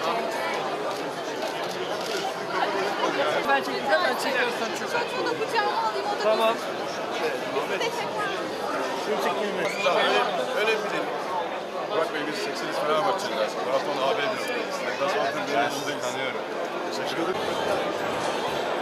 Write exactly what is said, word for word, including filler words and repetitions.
Ben çekeyim, ben çekiyorsan çok. Bunu kucağıma alayım, o da Tamam. Şunu çekeyim mi? Öyle, öyle bilelim. Burak Bey biz sekseniz Fenerbahçeliler. Maraton A B biz. Nasıl hatırlıyorsunuz? Tanıyorum. Teşekkür ederim.